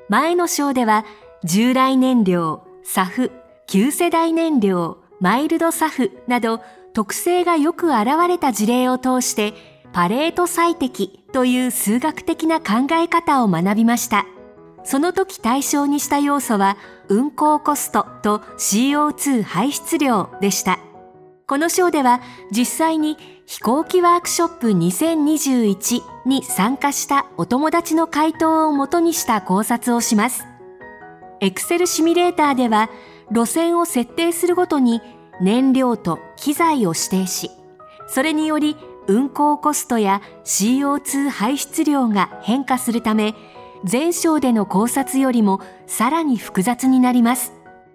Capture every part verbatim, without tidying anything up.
前の章では従来燃料、サフ、旧世代燃料、マイルドサフなど特性がよく現れた事例を通してパレート最適という数学的な考え方を学びました。その時対象にした要素は運行コストと シーオーツー 排出量でした。この章では実際に飛行機ワークショップにせんにじゅういちに参加したお友達の回答をもとにした考察をします。Excel シミュレーターでは路線を設定するごとに燃料と機材を指定し、それにより運行コストや シーオーツー 排出量が変化するため、前章での考察よりもさらに複雑になります。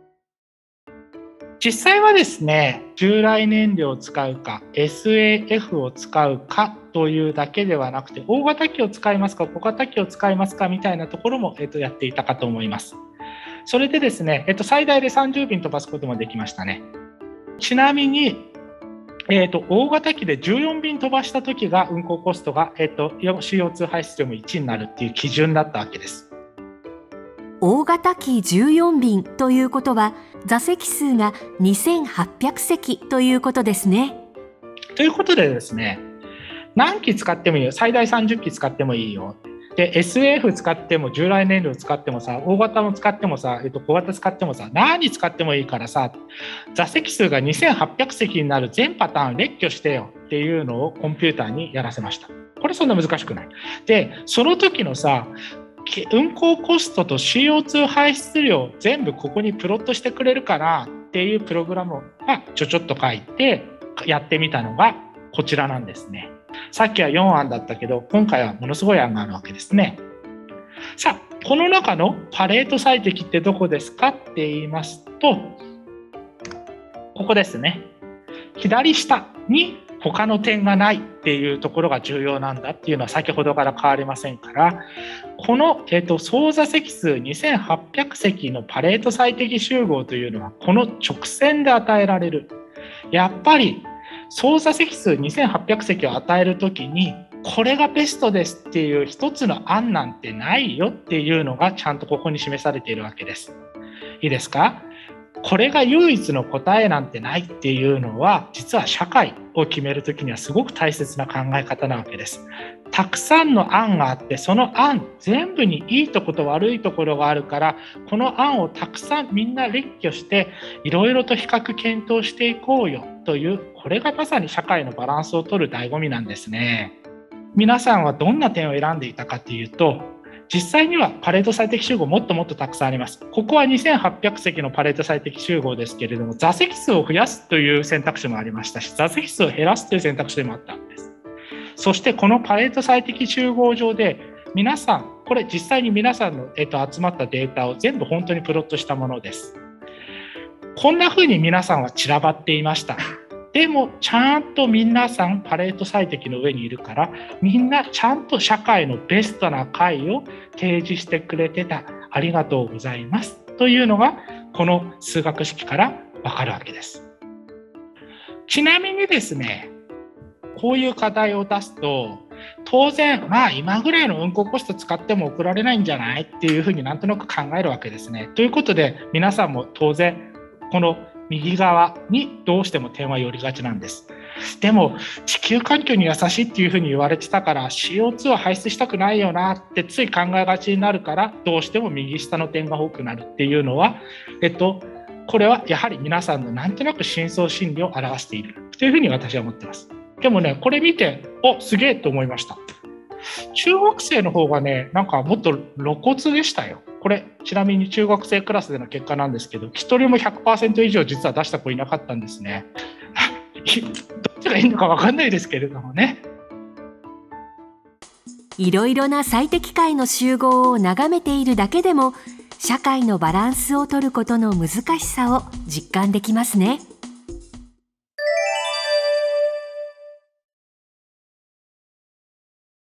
実際はですね、従来燃料を使うか エスエーエフ を使うかというだけではなくて、大型機を使いますか小型機を使いますかみたいなところも、えっと、やっていたかと思います。それでですね、えっと、最大でさんじゅうびん飛ばすこともできましたね。ちなみに、えっと、大型機でじゅうよんびん飛ばした時が運航コストが、えっと、シーオーツー 排出量もいちになるっていう基準だったわけです。 大型機じゅうよんびんということは座席数がにせんはっぴゃくせきということですね。 ということでですね、何機使ってもいいよ、最大さんじゅっき使ってもいいよ。で エスエーエフ 使っても従来燃料使ってもさ、大型も使ってもさ、えっと、小型使ってもさ、何使ってもいいからさ、座席数がにせんはっぴゃくせきになる全パターン列挙してよっていうのをコンピューターにやらせました。これそんな難しくない。でその時のさ、運行コストと シーオーツー 排出量全部ここにプロットしてくれるかなっていうプログラムをちょちょっと書いてやってみたのがこちらなんですね。さっきはよんあんだったけど今回はものすごい案があるわけですね。さあこの中のパレート最適ってどこですかって言いますと、ここですね。左下に他の点がないっていうところが重要なんだっていうのは先ほどから変わりませんから、この、えーと、総座席数にせんはっぴゃくせきのパレート最適集合というのはこの直線で与えられる。やっぱり総座席数にせんはっぴゃくせきを与えるときにこれがベストですっていう一つの案なんてないよっていうのがちゃんとここに示されているわけです。いいですか？これが唯一の答えなんてないっていうのは実は社会を決めるときにはすごく大切な考え方なわけです。たくさんの案があってその案全部にいいところと悪いところがあるから、この案をたくさんみんな列挙していろいろと比較検討していこうよという、これがまさに社会のバランスを取る醍醐味なんですね。皆さんはどんな点を選んでいたかというと、実際にはパレート最適集合もっともっとたくさんあります。ここはにせんはっぴゃくせきのパレート最適集合ですけれども、座席数を増やすという選択肢もありましたし、座席数を減らすという選択肢もあったんです。そしてこのパレート最適集合上で皆さん、これ実際に皆さんの、えっと、集まったデータを全部本当にプロットしたものです。こんな風に皆さんは散らばっていました。でもちゃんと皆さんパレート最適の上にいるから、みんなちゃんと社会のベストな解を提示してくれてた。ありがとうございますというのがこの数学式からわかるわけです。ちなみにですね、こういう課題を出すと当然まあ今ぐらいの運行コスト使っても送られないんじゃないっていうふうになんとなく考えるわけですね。ということで皆さんも当然この右側にどうしても点は寄りがちなんです。でも地球環境に優しいっていうふうに言われてたから シーオーツー は排出したくないよなってつい考えがちになるから、どうしても右下の点が多くなるっていうのは、えっと、これはやはり皆さんのなんとなく深層心理を表しているというふうに私は思ってます。でもね、これ見ておすげえと思いました。中学生の方がね、なんかもっと露骨でしたよ。これちなみに中学生クラスでの結果なんですけど、一人も ひゃくパーセント 以上実は出した子いなかったんですね。どっちがいいのか分かんないですけれどもね。 いろいろな最適解の集合を眺めているだけでも社会のバランスを取ることの難しさを実感できますね。